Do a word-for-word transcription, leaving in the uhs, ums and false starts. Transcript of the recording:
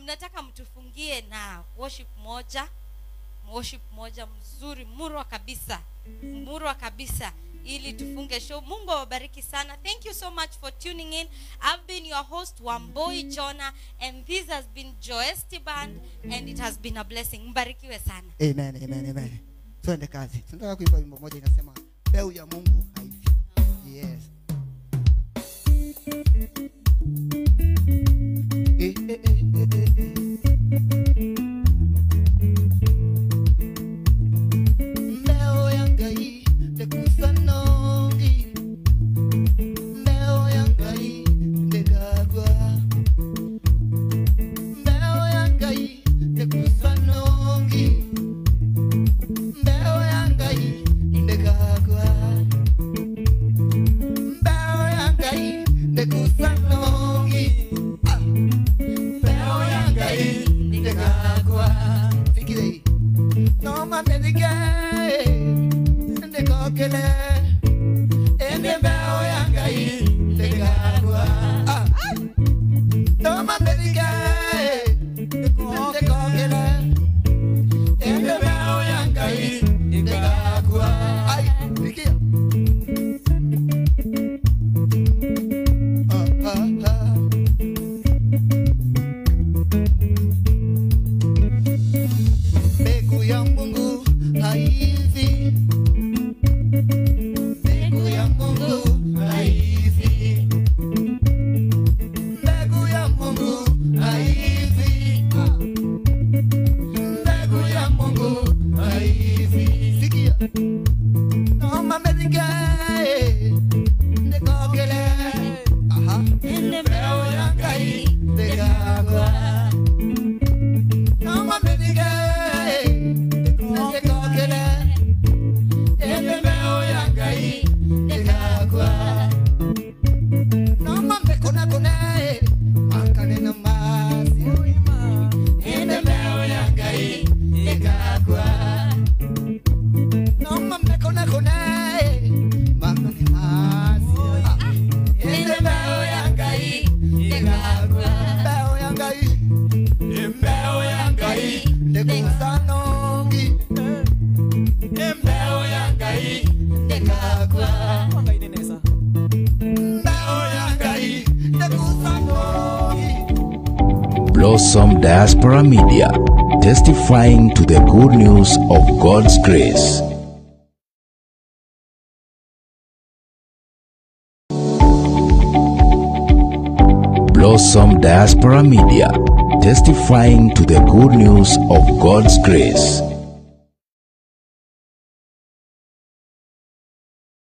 nataka mtufungie na worship moja, worship moja mzuri, murwa kabisa, murwa kabisa, ili tufunge show. Mungu awabariki sana. Thank you so much for tuning in. I've been your host Wamboi Jonah, and this has been JOESTI Band, and it has been a blessing. Mbarikiwe sana. Amen, amen, amen. Tuende kazi. Tunataka kuimba wimbo moja inasema mbegu ya Mungu haifi. Yes. Eh, eh, eh, eh, eh. Mbeu ya ngai tekusanongi, mbeu ya ngai ndegagwa, mbeu ya ngai tekusanongi, mbeu ya ngai ndegagwa, mbeu ya ngai tekusanongi, mbeu ya ngai ndegagwa. Fikiri no mamedige ndekokele ende mbeu ya ngai ndegagwa. No mamedige ndekokele ende mbeu ya ngai ndegagwa. Ai fikiri ah ah ah. Mbegu ya Mungu haifi, mbegu ya Mungu haifi, mbegu ya Mungu haifi, mbegu ya Mungu haifi. Sikia noma medike ndekokele, aha, mbegu ya ngai ndegagwa. Noma medike Blossom Diaspora Media, testifying to the good news of God's grace. Blossom Diaspora Media, testifying to the good news of God's grace.